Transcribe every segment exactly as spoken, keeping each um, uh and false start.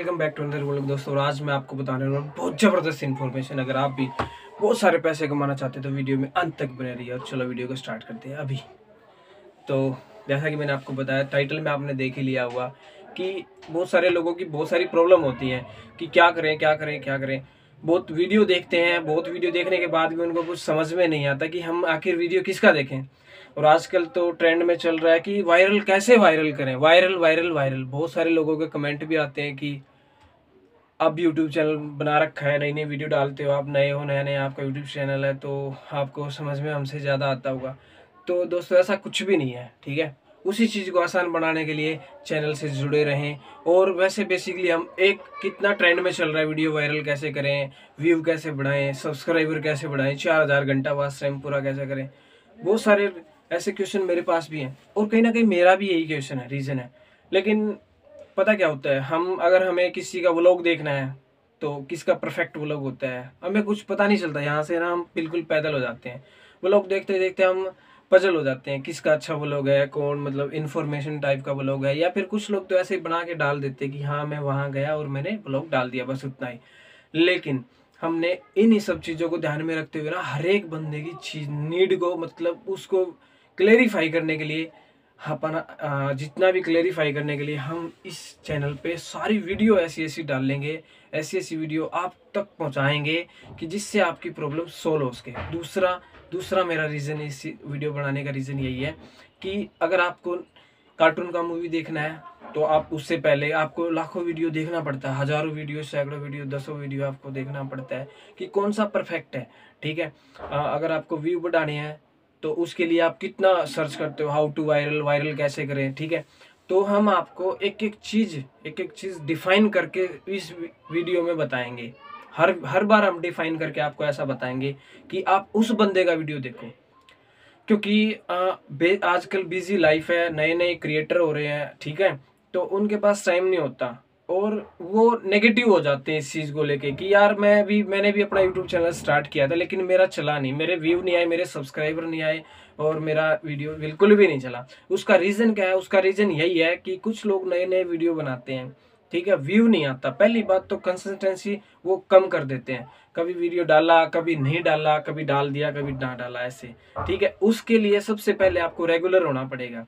Welcome back to another vlog दोस्तों। और आज मैं आपको बताने वाला हूँ बहुत ज़बरदस्त इन्फॉर्मेशन। अगर आप भी बहुत सारे पैसे कमाना चाहते हैं तो वीडियो में अंत तक बने रहिए। और चलो वीडियो को स्टार्ट करते हैं अभी। तो जैसा कि मैंने आपको बताया, टाइटल में आपने देख ही लिया हुआ कि बहुत सारे लोगों की बहुत सारी प्रॉब्लम होती हैं कि क्या करें क्या करें क्या करें। बहुत वीडियो देखते हैं, बहुत वीडियो देखने के बाद भी उनको कुछ समझ में नहीं आता कि हम आखिर वीडियो किसका देखें। और आजकल तो ट्रेंड में चल रहा है कि वायरल कैसे वायरल करें, वायरल वायरल वायरल। बहुत सारे लोगों के कमेंट भी आते हैं कि अब यूट्यूब चैनल बना रखा है, नई नई वीडियो डालते हो, आप नए हो, नया नया आपका यूट्यूब चैनल है तो आपको समझ में हमसे ज़्यादा आता होगा। तो दोस्तों ऐसा कुछ भी नहीं है, ठीक है। उसी चीज़ को आसान बनाने के लिए चैनल से जुड़े रहें। और वैसे बेसिकली हम एक कितना ट्रेंड में चल रहा है, वीडियो वायरल कैसे करें, व्यू कैसे बढ़ाएं, सब्सक्राइबर कैसे बढ़ाएं, चार हज़ार घंटा वॉच टाइम पूरा कैसे करें। बहुत सारे ऐसे क्वेश्चन मेरे पास भी हैं और कहीं ना कहीं मेरा भी यही क्वेश्चन है, रीज़न है। लेकिन पता क्या होता है, हम अगर हमें किसी का व्लॉग देखना है तो किसका परफेक्ट व्लॉग होता है हमें कुछ पता नहीं चलता। यहाँ से ना हम बिल्कुल पैदल हो जाते हैं। व्लॉग देखते देखते हम पजल हो जाते हैं किसका अच्छा व्लॉग है, कौन मतलब इन्फॉर्मेशन टाइप का व्लॉग है। या फिर कुछ लोग तो ऐसे ही बना के डाल देते हैं कि हाँ मैं वहाँ गया और मैंने व्लॉग डाल दिया, बस उतना ही। लेकिन हमने इन सब चीज़ों को ध्यान में रखते हुए ना हर एक बंदे की चीज नीड को मतलब उसको क्लेरिफाई करने के लिए अपना जितना भी क्लेरिफाई करने के लिए हम इस चैनल पे सारी वीडियो ऐसी ऐसी डाल लेंगे, ऐसी ऐसी वीडियो आप तक पहुंचाएंगे कि जिससे आपकी प्रॉब्लम सोल्व हो सके। दूसरा दूसरा मेरा रीज़न इस वीडियो बनाने का रीज़न यही है कि अगर आपको कार्टून का मूवी देखना है तो आप उससे पहले आपको लाखों वीडियो देखना पड़ता है, हज़ारों वीडियो, सैकड़ों वीडियो, दसों वीडियो आपको देखना पड़ता है कि कौन सा परफेक्ट है, ठीक है। अगर आपको व्यू बढ़ाने हैं तो उसके लिए आप कितना सर्च करते हो, हाउ टू वायरल, वायरल कैसे करें, ठीक है। तो हम आपको एक एक चीज़ एक एक चीज़ डिफाइन करके इस वीडियो में बताएंगे। हर हर बार हम डिफाइन करके आपको ऐसा बताएंगे कि आप उस बंदे का वीडियो देखो। क्योंकि आजकल बिजी लाइफ है, नए नए क्रिएटर हो रहे हैं, ठीक है। तो उनके पास टाइम नहीं होता और वो नेगेटिव हो जाते हैं इस चीज़ को लेके कि यार मैं भी मैंने भी अपना यूट्यूब चैनल स्टार्ट किया था लेकिन मेरा चला नहीं, मेरे व्यू नहीं आए, मेरे सब्सक्राइबर नहीं आए और मेरा वीडियो बिल्कुल भी नहीं चला। उसका रीज़न क्या है? उसका रीज़न यही है कि कुछ लोग नए नए वीडियो बनाते हैं, ठीक है, व्यू नहीं आता। पहली बात तो कंसिस्टेंसी वो कम कर देते हैं, कभी वीडियो डाला कभी नहीं डाला, कभी डाल दिया कभी ना डाला, ऐसे, ठीक है। उसके लिए सबसे पहले आपको रेगुलर होना पड़ेगा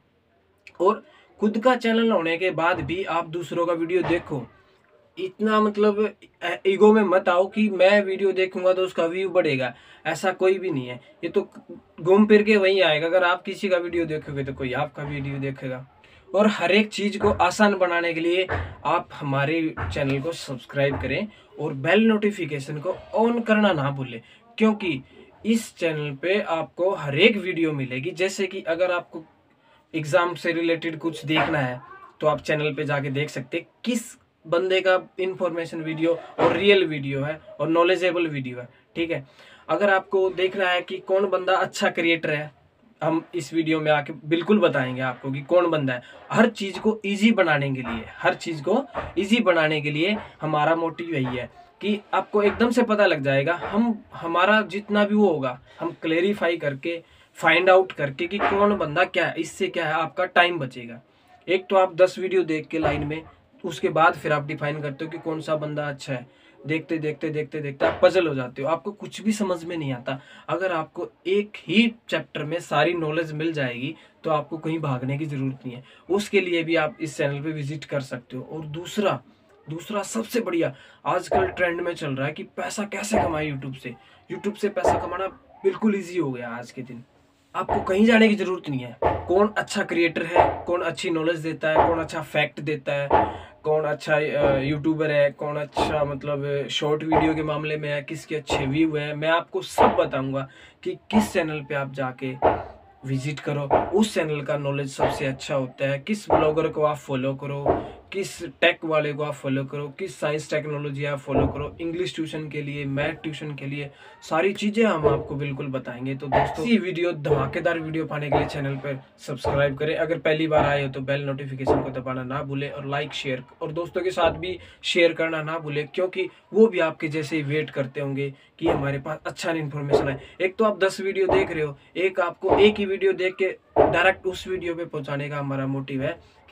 और खुद का चैनल होने के बाद भी आप दूसरों का वीडियो देखो। इतना मतलब ईगो में मत आओ कि मैं वीडियो देखूंगा तो उसका व्यू बढ़ेगा, ऐसा कोई भी नहीं है। ये तो घूम फिर के वहीं आएगा, अगर आप किसी का वीडियो देखोगे तो कोई आपका वीडियो देखेगा। और हर एक चीज़ को आसान बनाने के लिए आप हमारे चैनल को सब्सक्राइब करें और बेल नोटिफिकेशन को ऑन करना ना भूलें, क्योंकि इस चैनल पे आपको हर एक वीडियो मिलेगी। जैसे कि अगर आपको एग्ज़ाम से रिलेटेड कुछ देखना है तो आप चैनल पे जाके देख सकते हैं किस बंदे का इंफॉर्मेशन वीडियो और रियल वीडियो है और नॉलेजेबल वीडियो है, ठीक है। अगर आपको देखना है कि कौन बंदा अच्छा क्रिएटर है, हम इस वीडियो में आके बिल्कुल बताएंगे आपको कि कौन बंदा है। हर चीज़ को इजी बनाने के लिए हर चीज़ को इजी बनाने के लिए हमारा मोटिव यही है कि आपको एकदम से पता लग जाएगा। हम हमारा जितना भी वो होगा हम क्लेरिफाई करके फाइंड आउट करके कि कौन बंदा क्या है। इससे क्या है, आपका टाइम बचेगा। एक तो आप दस वीडियो देख के लाइन में, उसके बाद फिर आप डिफाइन करते हो कि कौन सा बंदा अच्छा है। देखते देखते देखते देखते आप पजल हो जाते हो, आपको कुछ भी समझ में नहीं आता। अगर आपको एक ही चैप्टर में सारी नॉलेज मिल जाएगी तो आपको कहीं भागने की जरूरत नहीं है। उसके लिए भी आप इस चैनल पे विजिट कर सकते हो। और दूसरा दूसरा सबसे बढ़िया आजकल ट्रेंड में चल रहा है कि पैसा कैसे कमाए यूट्यूब से। यूट्यूब से पैसा कमाना बिल्कुल ईजी हो गया आज के दिन। आपको कहीं जाने की जरूरत नहीं है। कौन अच्छा क्रिएटर है, कौन अच्छी नॉलेज देता है, कौन अच्छा फैक्ट देता है, कौन अच्छा यूट्यूबर है, कौन अच्छा मतलब शॉर्ट वीडियो के मामले में है, किसके अच्छे व्यू है, मैं आपको सब बताऊंगा कि किस चैनल पे आप जाके विजिट करो। उस चैनल का नॉलेज सबसे अच्छा होता है। किस ब्लॉगर को आप फॉलो करो, किस टेक वाले को आप फॉलो करो, किस साइंस टेक्नोलॉजी आप फॉलो करो, इंग्लिश ट्यूशन के लिए, मैथ ट्यूशन के लिए, सारी चीज़ें हम आपको बिल्कुल बताएंगे। तो दोस्तों ये वीडियो धमाकेदार वीडियो पाने के लिए चैनल पर सब्सक्राइब करें। अगर पहली बार आए हो तो बेल नोटिफिकेशन को दबाना ना भूलें और लाइक शेयर और दोस्तों के साथ भी शेयर करना ना भूलें, क्योंकि वो भी आपके जैसे ही वेट करते होंगे कि हमारे पास अच्छा इन्फॉर्मेशन है। एक तो आप दस वीडियो देख रहे हो, एक आपको एक ही वीडियो देख के डायरेक्ट उस वीडियो पे पहुंचाने का हमारा मोटिव है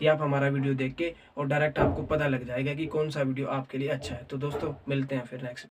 कि आप हमारा वीडियो देख के और डायरेक्ट आपको पता लग जाएगा कि कौन सा वीडियो आपके लिए अच्छा है। तो दोस्तों मिलते हैं फिर नेक्स्ट।